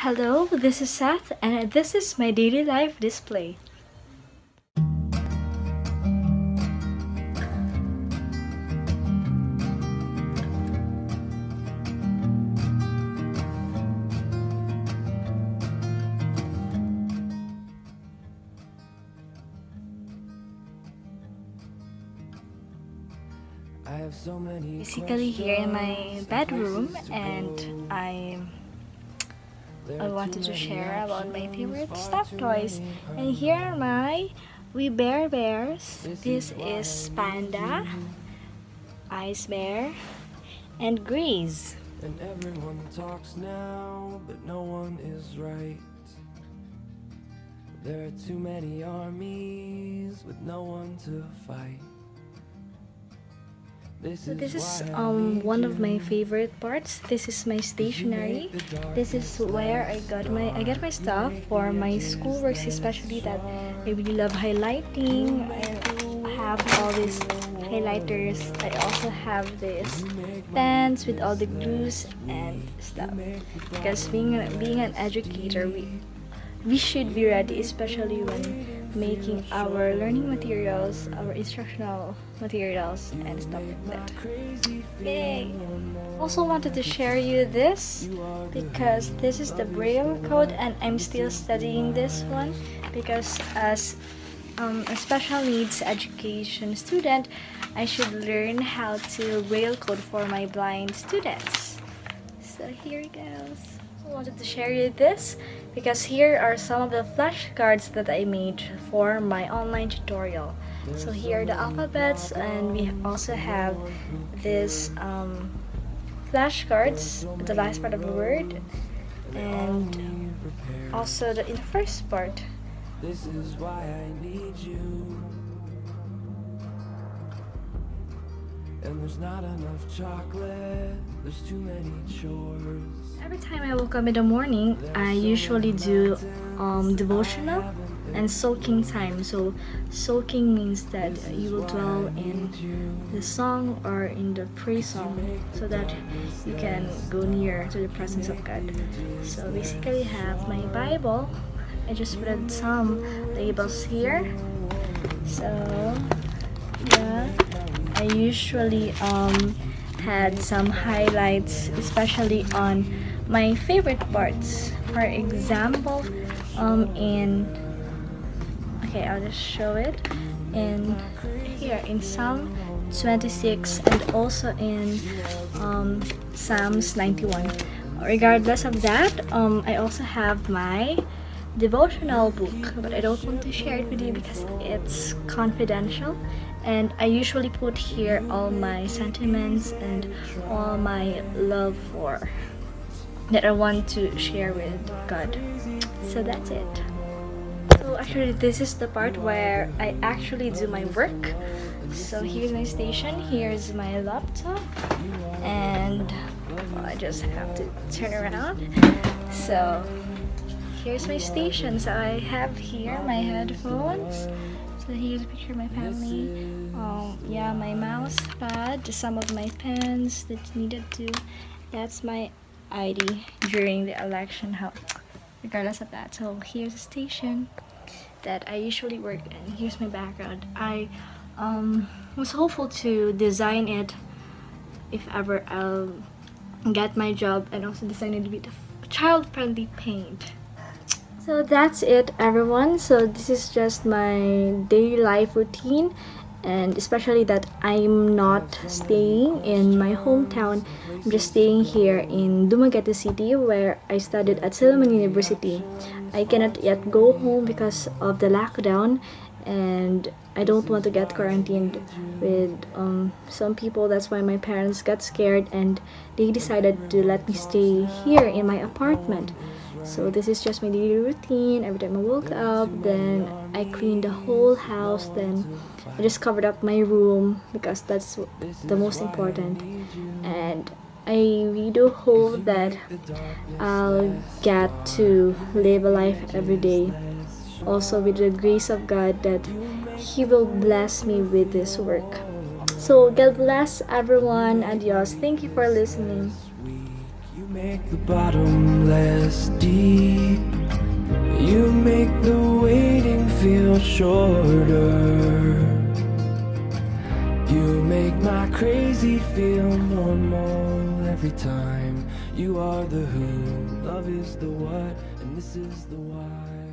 Hello, this is Seth, and this is my daily life display. Basically, here in my bedroom, and I wanted to share about my favorite stuffed toys. And here are my We Bear Bears. This is Panda, Ice Bear, and Grease. And everyone talks now, but no one is right. There are too many armies with no one to fight. So this is one of my favorite parts. This is my stationery. This is where I get my stuff for my schoolworks, especially that I really love highlighting. I have all these highlighters. I also have this pens with all the glues and stuff. Because being an educator, we should be ready, especially when making our learning materials, our instructional materials, and stuff like that. Yay! Also wanted to share you this because this is the Braille code, and I'm still studying this one because as a special needs education student, I should learn how to Braille code for my blind students. So here it goes. I wanted to share you this because here are some of the flashcards that I made for my online tutorial. So here are the alphabets, and we also have this flashcards at the last part of the word, and also in the first part. This is why I need you. And there's not enough chocolate, there's too many chores. Every time I wake up in the morning, I usually do devotional and soaking time. So soaking means that you will dwell in the song or in the praise song so that you can go near to the presence of God. So basically I have my Bible. I just put some labels here. So yeah, I usually had some highlights, especially on my favorite parts. For example, I'll just show it in here in Psalm 26 and also in Psalms 91. Regardless of that, I also have my devotional book, but I don't want to share it with you because it's confidential, and I usually put here all my sentiments and all my love for that I want to share with God. So that's it. So actually this is the part where I actually do my work. So here's my station, here's my laptop, and I just have to turn around. So here's my station. So I have here my headphones. So here's a picture of my family. Yeah, my mouse pad, some of my pens that needed to. That's my ID during the election. Regardless of that. So here's a station that I usually work in. Here's my background. I was hopeful to design it if ever I'll get my job, and also design it with child-friendly paint. So that's it, everyone. So this is just my daily life routine, and especially that I'm not staying in my hometown. I'm just staying here in Dumaguete City, where I studied at Silliman University. I cannot yet go home because of the lockdown, and I don't want to get quarantined with some people. That's why my parents got scared and they decided to let me stay here in my apartment. So this is just my daily routine. Every time I woke up, then I cleaned the whole house, then I just covered up my room because that's the most important. And I really do hope that I'll get to live a life every day, also with the grace of God, that He will bless me with this work. So God bless everyone. Adios. Thank you for listening. make the bottom less deep. You make the waiting feel shorter. You make my crazy feel normal every time. You are the who, love is the what, and this is the why.